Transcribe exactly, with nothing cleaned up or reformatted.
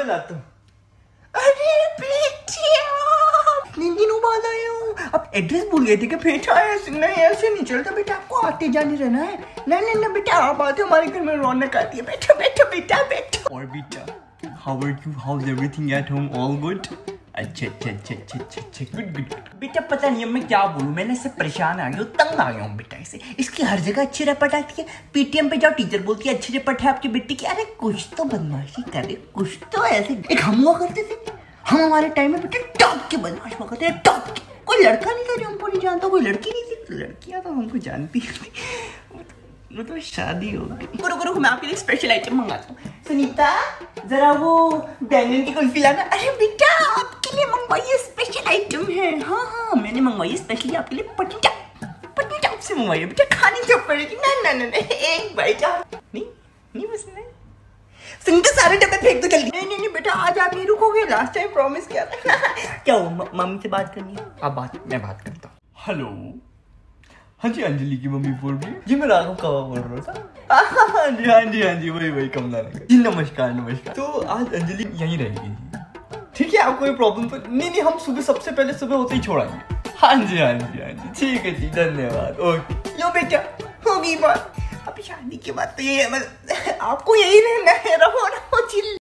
लाता हूँ। अरे बेटिया, तीन दिनों बाद आया हूँ। अब एड्रेस भूल गए थे कि बेटा ऐसे नहीं, ऐसे नहीं चलता बेटा, आपको आते जाने रहना है। नहीं नहीं नहीं बेटा, आप आते हमारे घर में रौनक आती है। बेटा बेटा बेटा बेटा। और बेटा, how are you, how is everything at home, all good? अच्छा अच्छा अच्छा अच्छा अच्छा अच्छा गुड गुड। बेटा पता नहीं अब मैं क्या बोलूँ, मैंने इससे परेशान आ गया हूँ, तंग आ गया हूँ बेटा इससे। इसकी हर जगह अच्छी रपट आती है। पीटीएम पे जाओ, टीचर बोलती है अच्छी रपट है आपकी बेटी की। अरे कुछ तो बदमाशी करे, कुछ तो ऐसे। एक हम हुआ करते थे, हम हमारे टाइम में बेटा टॉप के बदमाश हुआ करते थे, टॉप के। कोई लड़का नहीं था जो हमको नहीं जानता, कोई लड़की नहीं थी, लड़कियां तो हमको जानती थी। वो तो शादी हो गई। रुको रुको रुको, मैं आपके लिए स्पेशल आइटम मंगाता हूँ। सुनीता जरा वो बैंगन की कुल्फी लाना। अरे बेटा आपके लिए मंगवाइए, स्पेशल आइटम है। हाँ हाँ मैंने मंगवाई स्पेशली आपके लिए, पटनी चाप, पटनी चाप से मंगवाई बेटा, खानी तो पड़ेगी। ना ना ना ना, एक बाइट। नहीं नहीं पसंद है, सुनीता सारे डब्बे फेंक दो जल्दी। नहीं नहीं नहीं बेटा, आज आप नहीं रुकोगे, लास्ट टाइम प्रॉमिस किया था। क्या हो, मम्मी से बात करनी है? आप बात, मैं बात करता हूँ। हेलो, हाँ जी अंजलि की मम्मी बोल रही है जी, मैं राघव कवा बोल रहा था। हाँ जी हाँ जी हाँ जी, वही वही कमला नगर जी। नमस्कार नमस्कार। तो आज अंजलि यहीं रहेगी, ठीक है? आपको कोई प्रॉब्लम तो नहीं? नहीं, हम सुबह सबसे पहले सुबह होते ही छोड़ाएंगे। हाँ जी हाँ जी हाँ जी, ठीक है जी, धन्यवाद। ओके लो बेटा, होगी बात। अब शादी के बाद तो ये आपको यही रहना है, रहो रहो चिल।